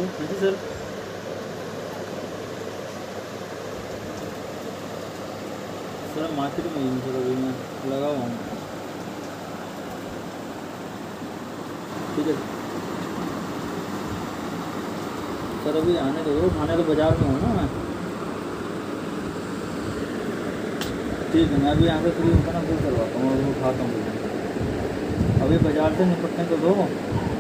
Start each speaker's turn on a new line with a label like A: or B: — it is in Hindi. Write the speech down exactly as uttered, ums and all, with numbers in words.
A: हेलो हाँ जी सर। सर मार्केट में ही हूँ सर, अभी मैं लगा हुआ हूँ। ठीक है सर, अभी आने दो, खाने तो बाज़ार में हूँ ना मैं। ठीक है, मैं अभी यहाँ से फ्री होकर ना फिर करवाता हूँ और वो खाता हूँ। अभी बाज़ार से निपटने तो दो।